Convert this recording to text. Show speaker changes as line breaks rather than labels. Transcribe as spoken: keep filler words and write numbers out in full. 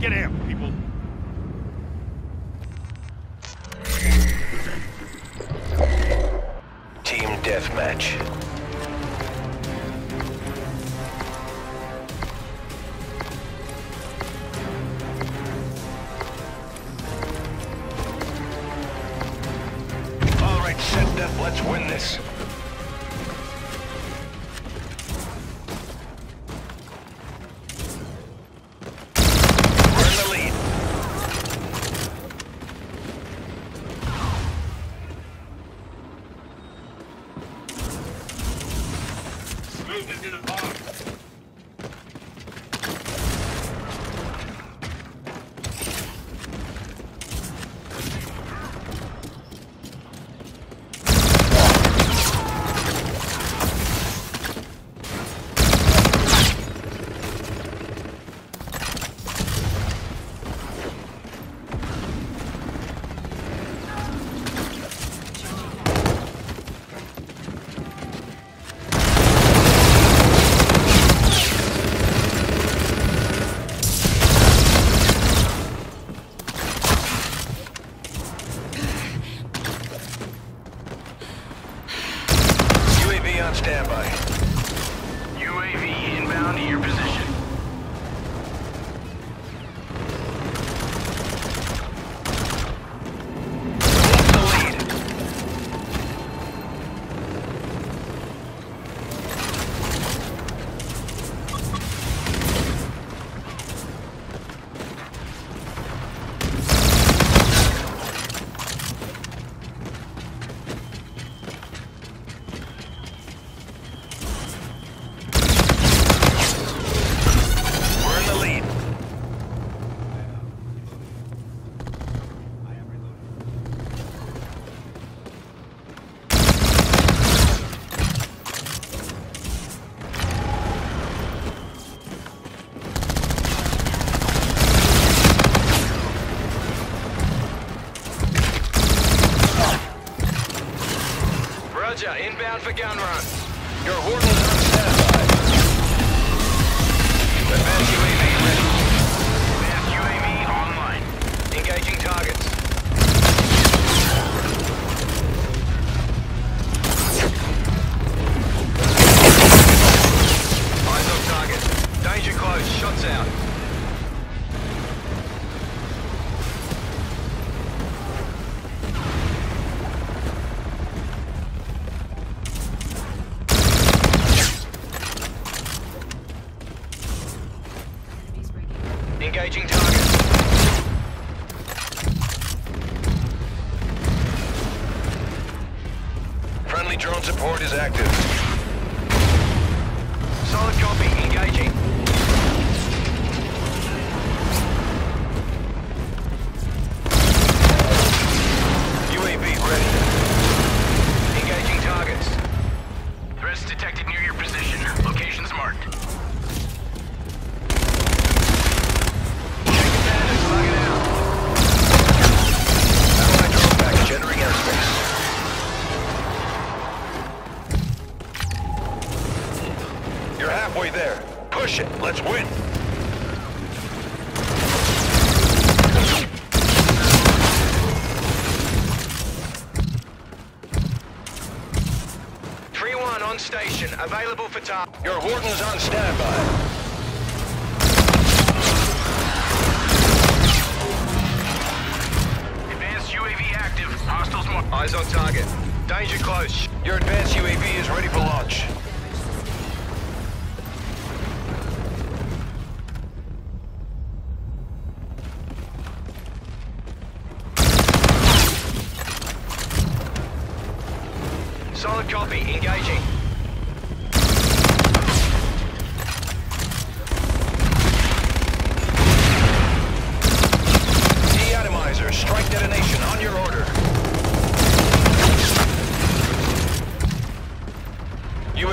Get him, people.
Team deathmatch. All right, set up. Let's win this. We're in the lead.
Move into the bomb.
On standby.
U A V inbound to your position.
Who's the lead? We're in the lead.
Roger, inbound for gun run.
Your Warden's on standby. Advanced U A V ready.
Advanced U A V online.
Engaging targets. Eyes on target. Danger close. Shots out. Engaging target. Friendly drone support is active. Solid copy. Engaging. U A V ready. Engaging targets.
Threats detected near your position. Locations marked.
Slug it out. Allied drone package entering airspace. You're halfway there. Push it. Let's win.
three one on station. Available for target.
Your Warden's on standby.
Advanced U A V active. Hostiles marked.
Eyes on target. Danger close. Your advanced U A V is ready for launch. Solid copy. Engaging. De-atomizer. Strike detonation on your order. U